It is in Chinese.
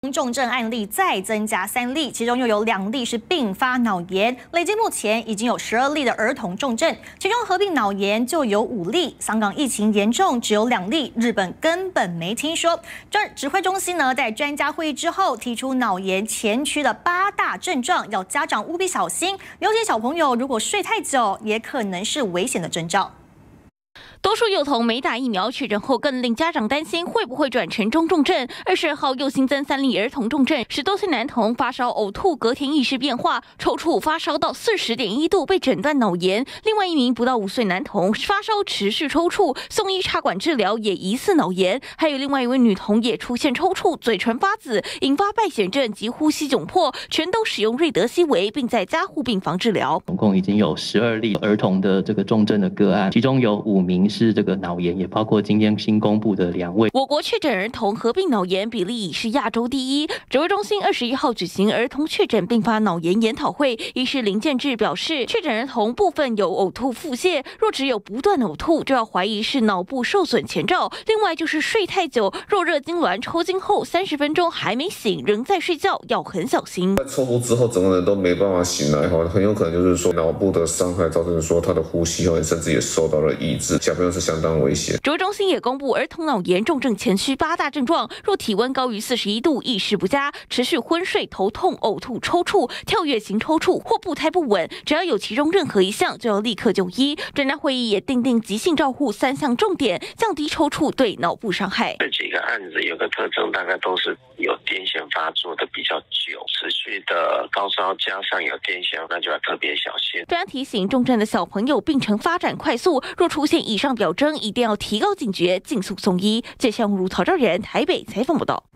重症案例再增加3例，其中又有2例是并发脑炎，累计目前已经有12例的儿童重症，其中合并脑炎就有5例。香港疫情严重，只有2例，日本根本没听说。指挥中心呢，在专家会议之后提出脑炎前驱的8大症状，要家长务必小心，尤其小朋友如果睡太久，也可能是危险的征兆。 多数幼童没打疫苗确诊后，更令家长担心会不会转成中重症。22号又新增3例儿童重症，10多岁男童发烧、呕吐，隔天意识变化、抽搐，发烧到40.1度，被诊断脑炎。另外1名不到5岁男童发烧持续抽搐，送医插管治疗，也疑似脑炎。还有另外1位女童也出现抽搐、嘴唇发紫，引发败血症及呼吸窘迫，全都使用瑞德西韦，并在加护病房治疗。 总共已经有12例儿童的这个重症的个案，其中有5名是这个脑炎，也包括今天新公布的2位。 我国确诊儿童合并脑炎比例已是亚洲第一。指挥中心21号举行儿童确诊并发脑炎研讨会，医师林建志表示，确诊儿童部分有呕吐、腹泻，若只有不断呕吐，就要怀疑是脑部受损前兆。另外就是睡太久，若热痉挛抽筋后30分钟还没醒，仍在睡觉，要很小心。 抽搐之后，整个人都没办法醒来哈，很有可能就是说脑部的伤害造成说他的呼吸甚至也受到了抑制，小朋友是相当危险。 指挥中心也公布儿童脑炎重症前驱8大症状，若体温高于41度、意识不佳、持续昏睡、头痛、呕吐、抽搐、跳跃型抽搐或步态不稳，只要有其中任何一项，就要立刻就医。专家会议也订定急性照护3项重点，降低抽搐对脑部伤害。 这几个案子有个特征，大概都是有癫痫发作的比较久，持续的高烧加上有癫痫，那就要特别小心。 专家提醒，重症的小朋友病程发展快速，若出现以上表征，一定要提高警觉，尽速送医。这项如曹昭仁台北采访报道。